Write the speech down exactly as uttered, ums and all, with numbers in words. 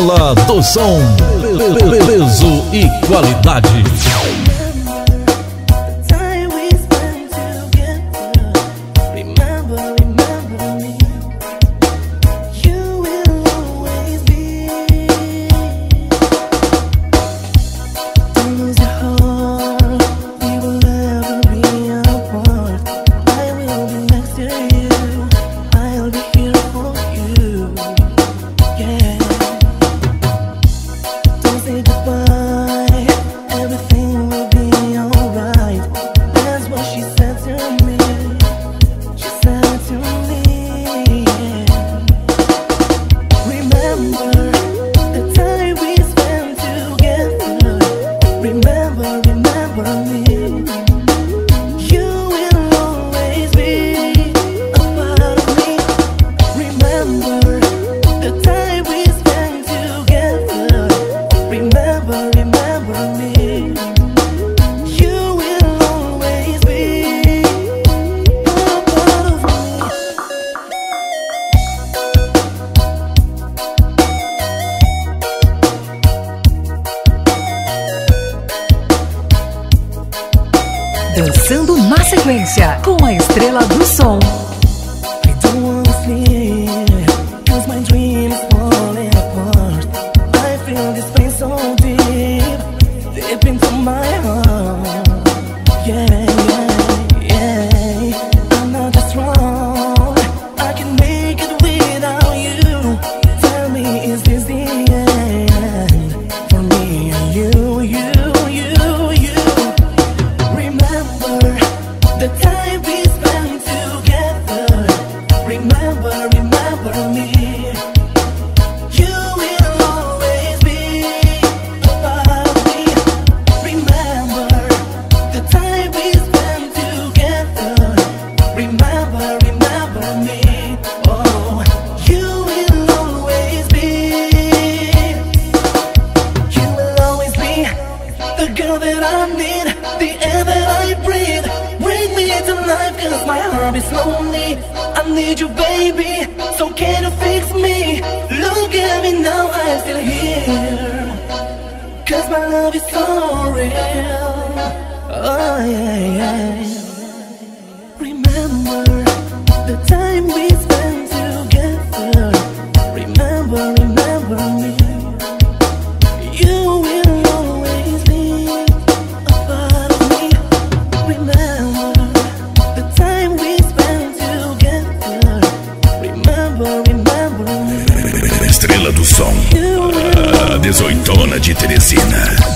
Estrela do Som, peso e qualidade. Dançando na sequência com a Estrela do Som. I need you, baby, so can you fix me? Look at me now, I'm still here, cause my love is so real. Oh yeah, yeah. Remember the time we spent together. Remember, remember me. You will always be a part of me. Remember the time we spent together. Remember, remember me. Estrela do Som, a dezoitona de Teresina.